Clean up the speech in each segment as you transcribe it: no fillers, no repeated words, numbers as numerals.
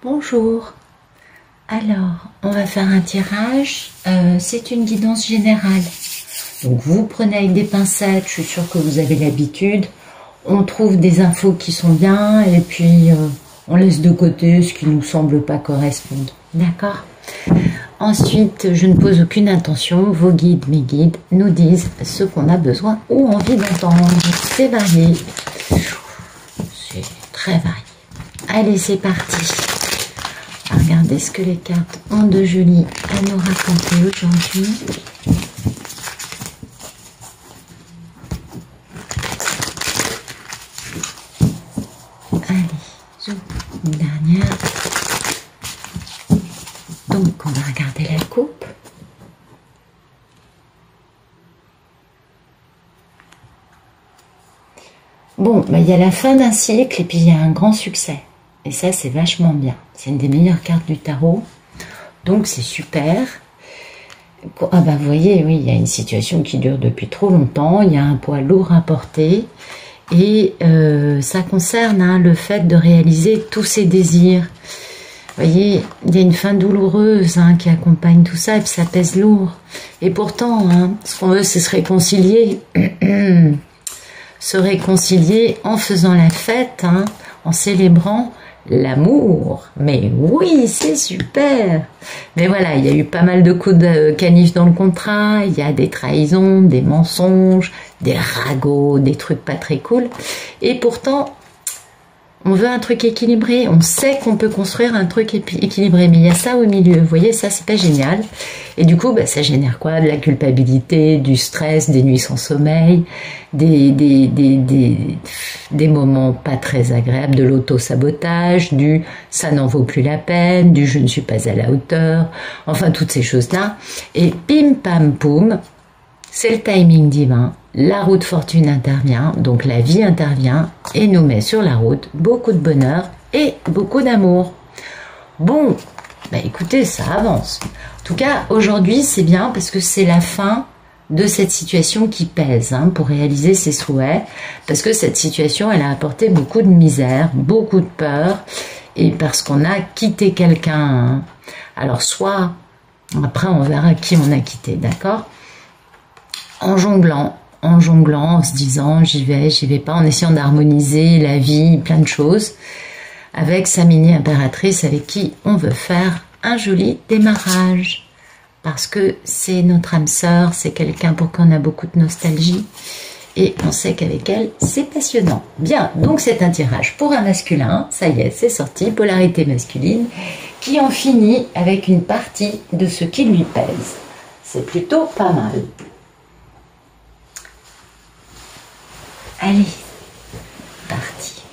Bonjour. Alors, on va faire un tirage. C'est une guidance générale. Donc, vous prenez avec des pincettes. Je suis sûre que vous avez l'habitude. On trouve des infos qui sont bien et puis on laisse de côté ce qui nous semble pas correspondre. D'accord? Ensuite, je ne pose aucune intention. Vos guides, mes guides, nous disent ce qu'on a besoin ou envie d'entendre. C'est varié. C'est très varié. Allez, c'est parti. Regardez ce que les cartes ont de joli à nous raconter aujourd'hui. Allez, zoom, une dernière. Donc, on va regarder la coupe. Bon, il y a la fin d'un cycle et puis il y a un grand succès. Et ça, c'est vachement bien. C'est une des meilleures cartes du tarot. Donc, c'est super. Ah bah, vous voyez, oui, il y a une situation qui dure depuis trop longtemps. Il y a un poids lourd à porter. Et ça concerne le fait de réaliser tous ses désirs. Vous voyez, il y a une fin douloureuse qui accompagne tout ça. Et puis, ça pèse lourd. Et pourtant, ce qu'on veut, c'est se réconcilier. Se réconcilier en faisant la fête, en célébrant l'amour. Mais oui, c'est super. Mais voilà, il y a eu pas mal de coups de canif dans le contrat, il y a des trahisons, des mensonges, des ragots, des trucs pas très cool. Et pourtant, on veut un truc équilibré, on sait qu'on peut construire un truc équilibré, mais il y a ça au milieu, vous voyez, ça c'est pas génial. Et du coup, ça génère quoi? De la culpabilité, du stress, des nuits sans sommeil, des moments pas très agréables, de l'auto-sabotage, du ça n'en vaut plus la peine, du je ne suis pas à la hauteur, enfin toutes ces choses-là. Et pim pam poum, c'est le timing divin. La roue de fortune intervient, donc la vie intervient et nous met sur la route beaucoup de bonheur et beaucoup d'amour. Bon, écoutez, ça avance. En tout cas, aujourd'hui, c'est bien parce que c'est la fin de cette situation qui pèse pour réaliser ses souhaits. Parce que cette situation, elle a apporté beaucoup de misère, beaucoup de peur et parce qu'on a quitté quelqu'un. Alors, soit, après, on verra qui on a quitté, d'accord? En jonglant, en se disant j'y vais pas, en essayant d'harmoniser la vie, plein de choses, avec sa mini-impératrice avec qui on veut faire un joli démarrage. Parce que c'est notre âme sœur, c'est quelqu'un pour qui on a beaucoup de nostalgie, et on sait qu'avec elle, c'est passionnant. Bien, donc c'est un tirage pour un masculin, ça y est, c'est sorti, polarité masculine, qui en finit avec une partie de ce qui lui pèse. C'est plutôt pas mal. Allez, parti.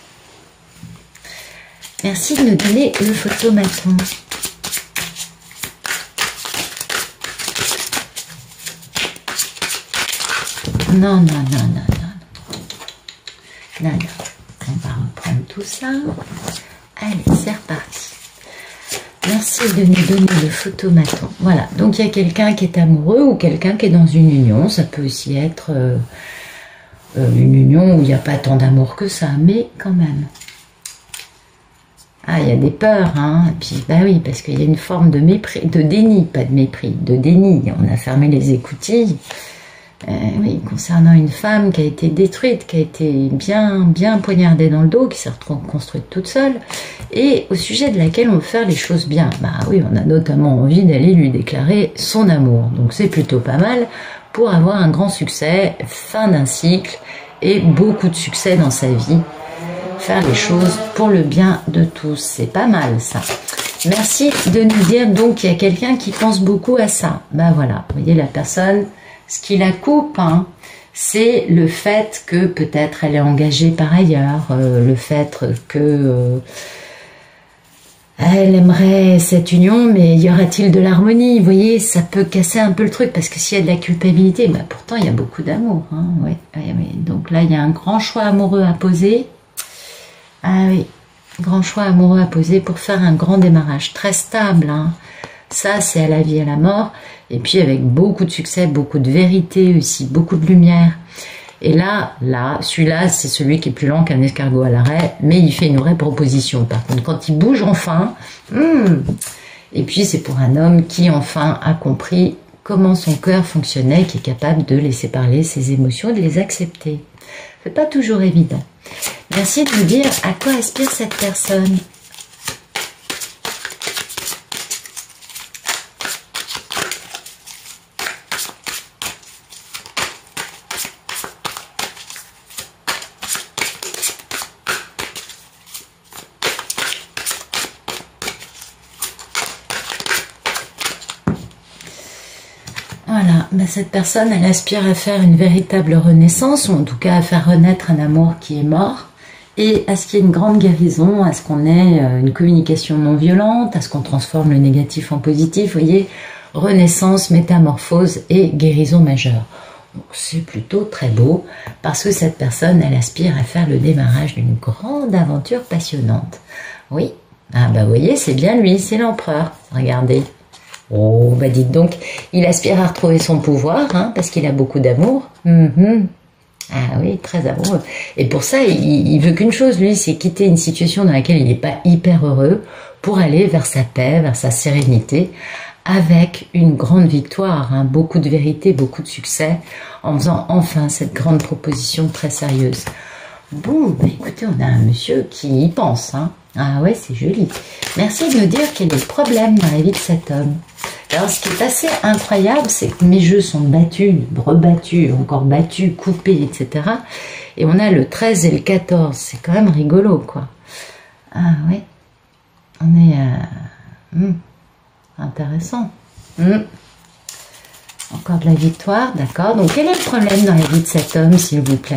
Merci de me donner le photomaton. Non. On va reprendre tout ça. Allez, c'est reparti. Merci de nous donner le photomaton. Voilà, donc il y a quelqu'un qui est amoureux ou quelqu'un qui est dans une union. Ça peut aussi être... une union où il n'y a pas tant d'amour que ça, mais quand même. Ah, il y a des peurs, Et puis, oui, parce qu'il y a une forme de mépris, de déni, pas de mépris, de déni. On a fermé les écoutilles. Oui, concernant une femme qui a été détruite, qui a été bien poignardée dans le dos, qui s'est reconstruite toute seule, et au sujet de laquelle on veut faire les choses bien. Oui, on a notamment envie d'aller lui déclarer son amour. Donc, c'est plutôt pas mal pour avoir un grand succès, fin d'un cycle et beaucoup de succès dans sa vie. Faire les choses pour le bien de tous, c'est pas mal ça. Merci de nous dire donc qu'il y a quelqu'un qui pense beaucoup à ça. Voilà, vous voyez la personne, ce qui la coupe, c'est le fait que peut-être elle est engagée par ailleurs, le fait que... elle aimerait cette union, mais y aura-t-il de l'harmonie? Vous voyez, ça peut casser un peu le truc, parce que s'il y a de la culpabilité, pourtant il y a beaucoup d'amour. Ouais. Donc là, il y a un grand choix amoureux à poser. Ah oui, grand choix amoureux à poser pour faire un grand démarrage, très stable. Ça, c'est à la vie et à la mort. Et puis avec beaucoup de succès, beaucoup de vérité aussi, beaucoup de lumière. Et là, celui-là, c'est celui qui est plus lent qu'un escargot à l'arrêt, mais il fait une vraie proposition. Par contre, quand il bouge enfin, et puis c'est pour un homme qui enfin a compris comment son cœur fonctionnait, qui est capable de laisser parler ses émotions, de les accepter. C'est pas toujours évident. Merci de nous dire à quoi aspire cette personne. Voilà, cette personne, elle aspire à faire une véritable renaissance, ou en tout cas à faire renaître un amour qui est mort, et à ce qu'il y ait une grande guérison, à ce qu'on ait une communication non violente, à ce qu'on transforme le négatif en positif, vous voyez, renaissance, métamorphose et guérison majeure. C'est plutôt très beau, parce que cette personne, elle aspire à faire le démarrage d'une grande aventure passionnante. Oui, vous voyez, c'est bien lui, c'est l'empereur, regardez. Oh, dites donc, il aspire à retrouver son pouvoir, parce qu'il a beaucoup d'amour. Ah oui, très amoureux. Et pour ça, il veut qu'une chose, lui, c'est quitter une situation dans laquelle il n'est pas hyper heureux pour aller vers sa paix, vers sa sérénité, avec une grande victoire, beaucoup de vérité, beaucoup de succès, en faisant enfin cette grande proposition très sérieuse. Bon, écoutez, on a un monsieur qui y pense, Ah ouais, c'est joli. Merci de nous dire quel est le problème dans la vie de cet homme. Alors, ce qui est assez incroyable, c'est que mes jeux sont battus, rebattus, encore battus, coupés, etc. Et on a le 13 et le 14. C'est quand même rigolo, quoi. Ah ouais. On est... intéressant. Encore de la victoire, d'accord. Donc, quel est le problème dans la vie de cet homme, s'il vous plaît ?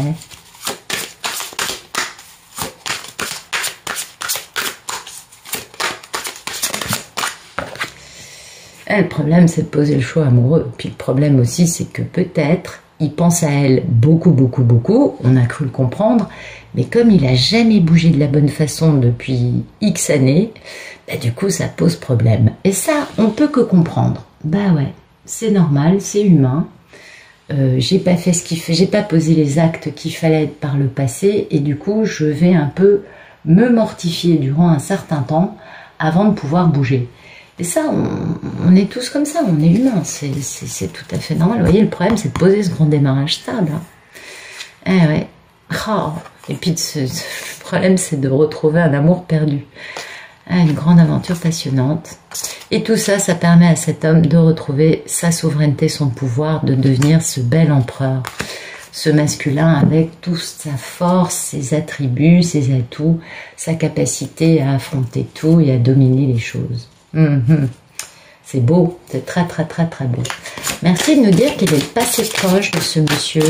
Le problème, c'est de poser le choix amoureux. Puis le problème aussi, c'est que peut-être, il pense à elle beaucoup, beaucoup, beaucoup. On a cru le comprendre. Mais comme il n'a jamais bougé de la bonne façon depuis X années, du coup, ça pose problème. Et ça, on peut que comprendre. Ouais, c'est normal, c'est humain. J'ai pas fait ce qu'il fait, j'ai pas posé les actes qu'il fallait par le passé. Et du coup, je vais un peu me mortifier durant un certain temps avant de pouvoir bouger. Et ça, on est tous comme ça, on est humain, c'est tout à fait normal. Vous voyez, le problème, c'est de poser ce grand démarrage stable. Ouais. Et puis, le problème, c'est de retrouver un amour perdu. Une grande aventure passionnante. Et tout ça, ça permet à cet homme de retrouver sa souveraineté, son pouvoir, de devenir ce bel empereur. Ce masculin avec toute sa force, ses attributs, ses atouts, sa capacité à affronter tout et à dominer les choses. C'est beau, c'est très très très très beau. Merci de nous dire quel est le passé proche de ce monsieur.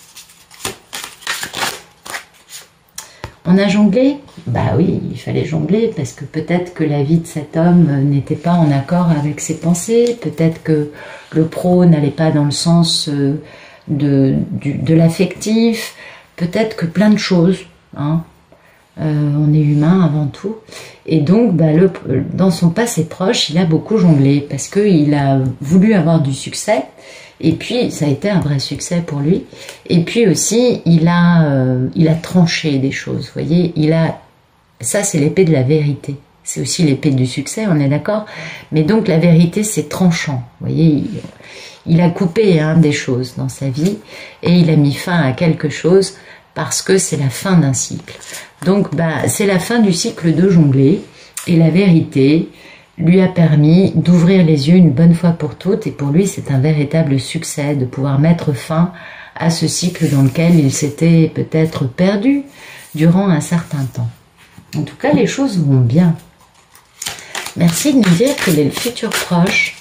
On a jonglé? Oui, il fallait jongler parce que peut-être que la vie de cet homme n'était pas en accord avec ses pensées, peut-être que le pro n'allait pas dans le sens de l'affectif, peut-être que plein de choses, on est humain avant tout, et donc dans son passé proche, il a beaucoup jonglé parce qu'il a voulu avoir du succès, et puis ça a été un vrai succès pour lui, et puis aussi il a tranché des choses, vous voyez, ça c'est l'épée de la vérité, c'est aussi l'épée du succès, on est d'accord, mais donc la vérité c'est tranchant, vous voyez, il a coupé des choses dans sa vie, et il a mis fin à quelque chose parce que c'est la fin d'un cycle. Donc, c'est la fin du cycle de jongler, et la vérité lui a permis d'ouvrir les yeux une bonne fois pour toutes, et pour lui, c'est un véritable succès de pouvoir mettre fin à ce cycle dans lequel il s'était peut-être perdu durant un certain temps. En tout cas, les choses vont bien. Merci de nous dire quel est le futur proche.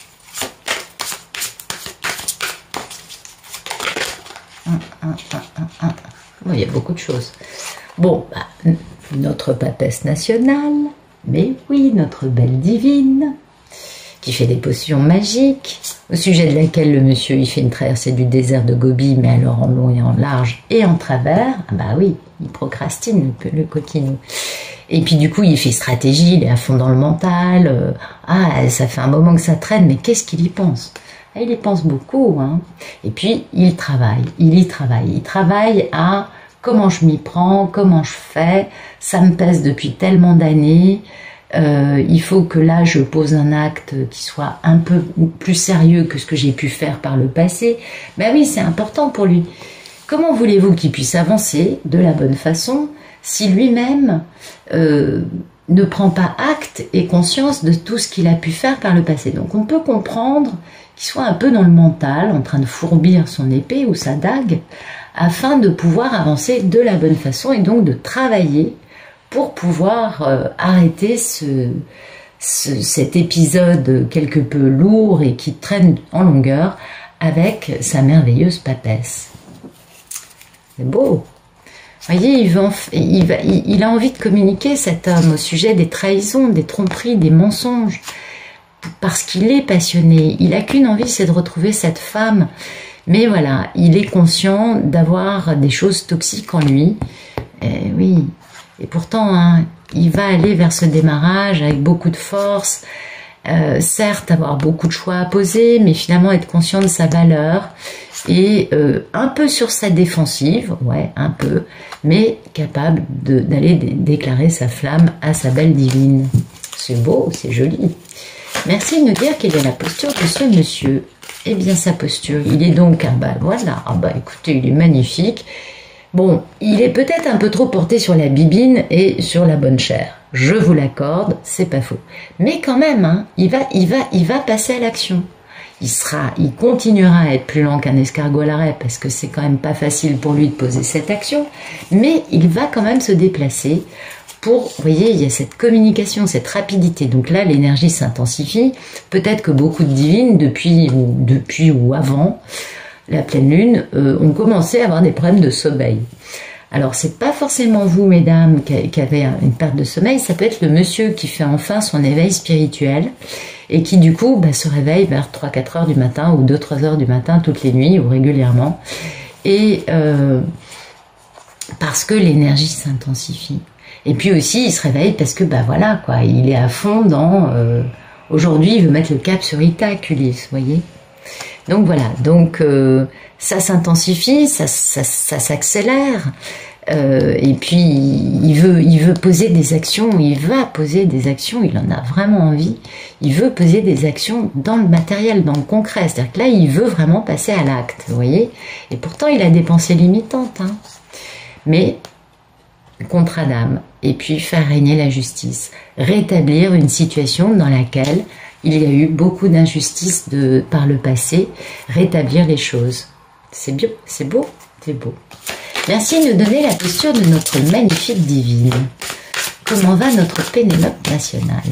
Il y a beaucoup de choses. Bon, notre papesse nationale, mais oui, notre belle divine, qui fait des potions magiques, au sujet de laquelle le monsieur, il fait une traversée du désert de Gobi, mais alors en long et en large et en travers. Oui, il procrastine, le coquinou. Et puis du coup, il fait stratégie, il est à fond dans le mental. Ça fait un moment que ça traîne, mais qu'est-ce qu'il y pense? il y pense beaucoup, hein. Et puis, il travaille, il y travaille. Il travaille à comment je m'y prends, comment je fais, ça me pèse depuis tellement d'années, il faut que là, je pose un acte qui soit un peu plus sérieux que ce que j'ai pu faire par le passé. Ben oui, c'est important pour lui. Comment voulez-vous qu'il puisse avancer de la bonne façon si lui-même ne prend pas acte et conscience de tout ce qu'il a pu faire par le passé? Donc on peut comprendre qu'il soit un peu dans le mental, en train de fourbir son épée ou sa dague, afin de pouvoir avancer de la bonne façon et donc de travailler pour pouvoir arrêter cet épisode quelque peu lourd et qui traîne en longueur avec sa merveilleuse papesse. C'est beau. Vous voyez, il a envie de communiquer, cet homme, au sujet des trahisons, des tromperies, des mensonges, parce qu'il est passionné. Il n'a qu'une envie, c'est de retrouver cette femme. Mais voilà, il est conscient d'avoir des choses toxiques en lui. Et oui, et pourtant, hein, il va aller vers ce démarrage avec beaucoup de force. Certes, avoir beaucoup de choix à poser, mais finalement être conscient de sa valeur et un peu sur sa défensive, ouais, un peu, mais capable d'aller déclarer sa flamme à sa belle divine. C'est beau, c'est joli. Merci de nous dire quelle est la posture de ce monsieur. Eh bien, sa posture, il est donc, voilà, écoutez, il est magnifique. Bon, il est peut-être un peu trop porté sur la bibine et sur la bonne chair. Je vous l'accorde, c'est pas faux. Mais quand même, hein, il va passer à l'action. Il continuera à être plus lent qu'un escargot à l'arrêt parce que c'est quand même pas facile pour lui de poser cette action, mais il va quand même se déplacer pour, vous voyez, il y a cette communication, cette rapidité. Donc là, l'énergie s'intensifie. Peut-être que beaucoup de divines, depuis ou avant la pleine lune, ont commencé à avoir des problèmes de sommeil. Alors, c'est pas forcément vous, mesdames, qui avez une perte de sommeil, ça peut être le monsieur qui fait enfin son éveil spirituel et qui, du coup, se réveille vers 3-4 heures du matin ou 2-3 heures du matin toutes les nuits ou régulièrement. Et parce que l'énergie s'intensifie. Et puis aussi, il se réveille parce que, voilà, quoi, il est à fond dans... aujourd'hui, il veut mettre le cap sur Ithac, Ulysse, vous voyez. Donc voilà, ça s'intensifie, ça s'accélère, et puis il veut poser des actions, il va poser des actions, il en a vraiment envie, il veut poser des actions dans le matériel, dans le concret, c'est-à-dire que là il veut vraiment passer à l'acte, vous voyez, et pourtant il a des pensées limitantes, hein. Mais contrat d'âme, et puis faire régner la justice, rétablir une situation dans laquelle il y a eu beaucoup d'injustices par le passé, rétablir les choses. C'est bien, c'est beau, c'est beau. Merci de nous donner la posture de notre magnifique divine. Comment va notre Pénélope nationale?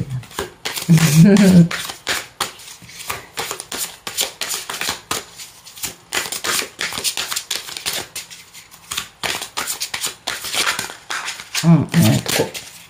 Il y en a trop.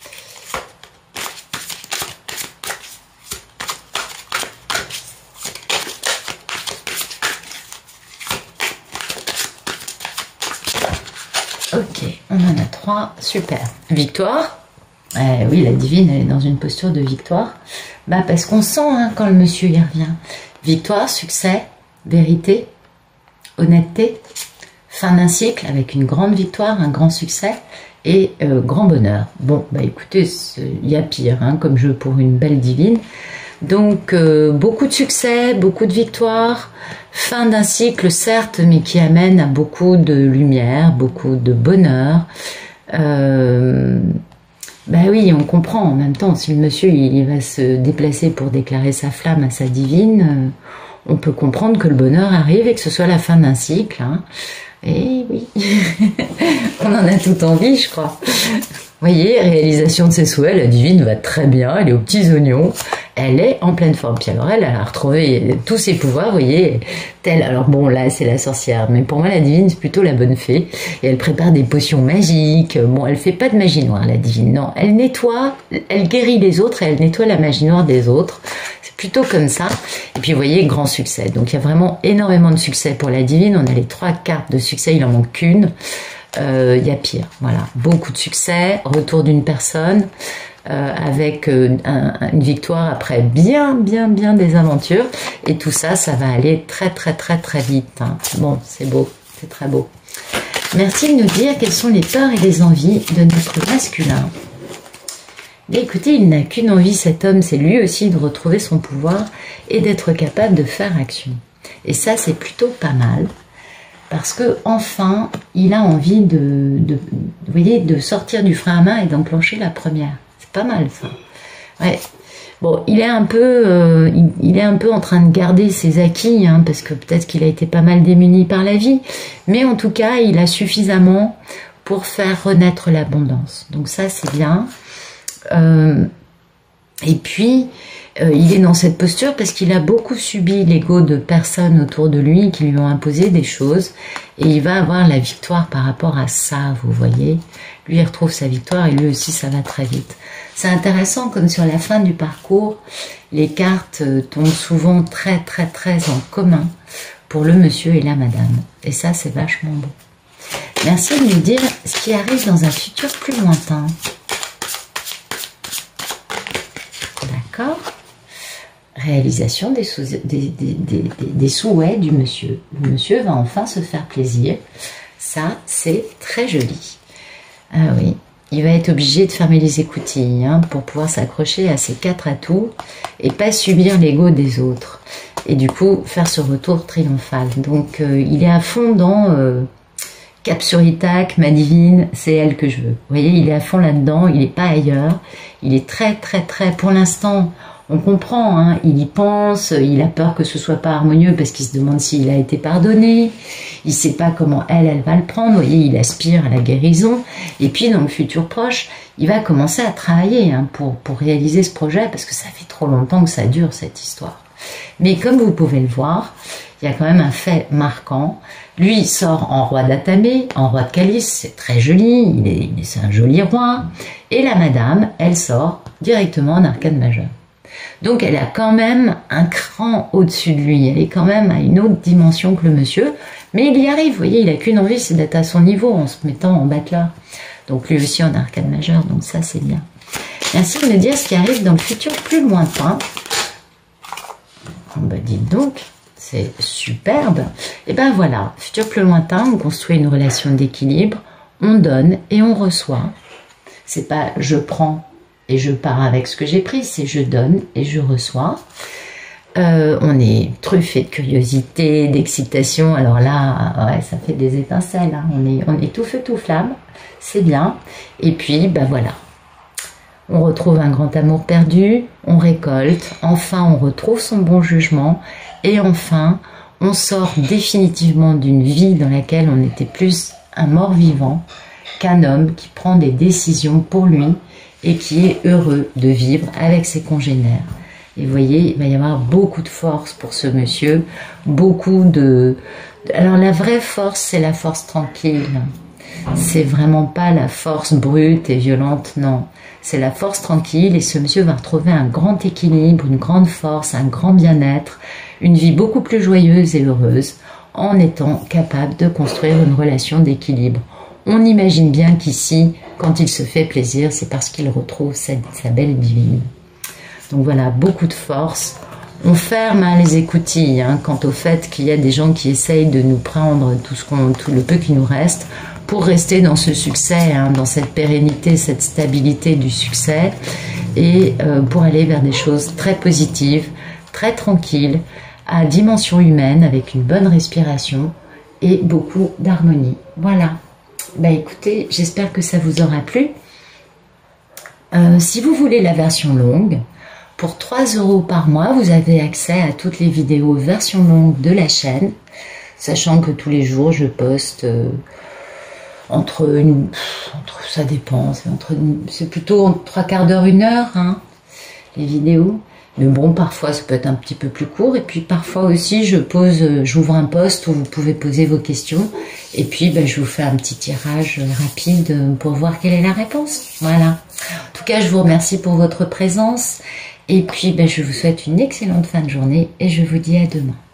Ok, on en a 3, super. Victoire. Oui, la divine, elle est dans une posture de victoire. Parce qu'on sent, hein, quand le monsieur y revient. Victoire, succès, vérité, honnêteté, fin d'un cycle avec une grande victoire, un grand succès et grand bonheur. Bon, écoutez, il y a pire, hein, comme jeu pour une belle divine. Donc, beaucoup de succès, beaucoup de victoires, fin d'un cycle, certes, mais qui amène à beaucoup de lumière, beaucoup de bonheur. Oui, on comprend en même temps, si le monsieur il va se déplacer pour déclarer sa flamme à sa divine, on peut comprendre que le bonheur arrive et que ce soit la fin d'un cycle. Hein. Et oui, on en a tout envie, je crois. Vous voyez, réalisation de ses souhaits, la divine va très bien, elle est aux petits oignons, elle est en pleine forme. Puis alors elle a retrouvé tous ses pouvoirs, vous voyez, telle, alors bon là c'est la sorcière, mais pour moi la divine c'est plutôt la bonne fée, et elle prépare des potions magiques. Bon, elle fait pas de magie noire la divine, non, elle nettoie, elle guérit les autres et elle nettoie la magie noire des autres, c'est plutôt comme ça. Et puis vous voyez, grand succès, donc il y a vraiment énormément de succès pour la divine, on a les 3 cartes de succès, il en manque qu'une. Il y a pire, voilà, beaucoup de succès, retour d'une personne, avec une victoire après bien des aventures. Et tout ça, ça va aller très vite. Hein. Bon, c'est beau, c'est très beau. Merci de nous dire quelles sont les peurs et les envies de notre masculin. Et écoutez, il n'a qu'une envie, cet homme, c'est lui aussi de retrouver son pouvoir et d'être capable de faire action. Et ça, c'est plutôt pas mal. Parce que enfin, il a envie vous voyez, de sortir du frein à main et d'enclencher la première. C'est pas mal ça. Ouais. Bon, il est un peu en train de garder ses acquis, hein, parce que peut-être qu'il a été pas mal démuni par la vie. Mais en tout cas, il a suffisamment pour faire renaître l'abondance. Donc ça, c'est bien. Et puis, il est dans cette posture parce qu'il a beaucoup subi l'ego de personnes autour de lui qui lui ont imposé des choses, et il va avoir la victoire par rapport à ça, vous voyez. Lui, il retrouve sa victoire et lui aussi, ça va très vite. C'est intéressant, comme sur la fin du parcours, les cartes tombent souvent très en commun pour le monsieur et la madame. Et ça, c'est vachement beau. Merci de nous dire ce qui arrive dans un futur plus lointain. D'accord ? Réalisation des souhaits du monsieur. Le monsieur va enfin se faire plaisir. Ça, c'est très joli. Ah oui, il va être obligé de fermer les écoutilles, hein, pour pouvoir s'accrocher à ses 4 atouts et pas subir l'ego des autres. Et du coup, faire ce retour triomphal. Donc, il est à fond dans Cap sur Itac, ma divine, c'est elle que je veux. Vous voyez, il est à fond là-dedans, il n'est pas ailleurs. Il est très, pour l'instant, on comprend, hein, il y pense, il a peur que ce soit pas harmonieux parce qu'il se demande s'il a été pardonné, il sait pas comment elle va le prendre, vous voyez, il aspire à la guérison, et puis dans le futur proche, il va commencer à travailler, hein, pour réaliser ce projet, parce que ça fait trop longtemps que ça dure cette histoire. Mais comme vous pouvez le voir, il y a quand même un fait marquant. Lui, il sort en roi d'Atamé, en roi de calice, c'est très joli, c'est un joli roi, et la madame, elle sort directement en arcane majeure. Donc elle a quand même un cran au-dessus de lui, elle est quand même à une autre dimension que le monsieur, mais il y arrive, vous voyez, il n'a qu'une envie, c'est d'être à son niveau en se mettant en battleur. Donc lui aussi en arcane majeure, donc ça c'est bien. Merci de me dire ce qui arrive dans le futur plus lointain. Bah dites donc, c'est superbe. Et ben voilà, futur plus lointain, on construit une relation d'équilibre, on donne et on reçoit. C'est pas je prends et je pars avec ce que j'ai pris, c'est je donne et je reçois. On est truffé de curiosité, d'excitation. Alors là, ouais, ça fait des étincelles. Hein. On est tout feu, tout flamme. C'est bien. Et puis, ben voilà. On retrouve un grand amour perdu, on récolte. Enfin, on retrouve son bon jugement. Et enfin, on sort définitivement d'une vie dans laquelle on était plus un mort-vivant qu'un homme qui prend des décisions pour lui et qui est heureux de vivre avec ses congénères. Et vous voyez, il va y avoir beaucoup de force pour ce monsieur, beaucoup de... Alors la vraie force, c'est la force tranquille. C'est vraiment pas la force brute et violente, non. C'est la force tranquille, et ce monsieur va retrouver un grand équilibre, une grande force, un grand bien-être, une vie beaucoup plus joyeuse et heureuse, en étant capable de construire une relation d'équilibre. On imagine bien qu'ici, quand il se fait plaisir, c'est parce qu'il retrouve sa belle divine. Donc voilà, beaucoup de force. On ferme, hein, les écoutilles, hein, quant au fait qu'il y a des gens qui essayent de nous prendre tout le peu qui nous reste pour rester dans ce succès, hein, dans cette pérennité, cette stabilité du succès, et pour aller vers des choses très positives, très tranquilles, à dimension humaine, avec une bonne respiration et beaucoup d'harmonie. Voilà. Bah écoutez, j'espère que ça vous aura plu. Si vous voulez la version longue, pour 3 € par mois, vous avez accès à toutes les vidéos version longue de la chaîne, sachant que tous les jours, je poste ça dépend, c'est plutôt entre 3/4 d'heure, 1 heure, hein, les vidéos. Mais bon, parfois, ça peut être un petit peu plus court. Et puis, parfois aussi, j'ouvre un post où vous pouvez poser vos questions. Et puis, ben, je vous fais un petit tirage rapide pour voir quelle est la réponse. Voilà. En tout cas, je vous remercie pour votre présence. Et puis, ben, je vous souhaite une excellente fin de journée et je vous dis à demain.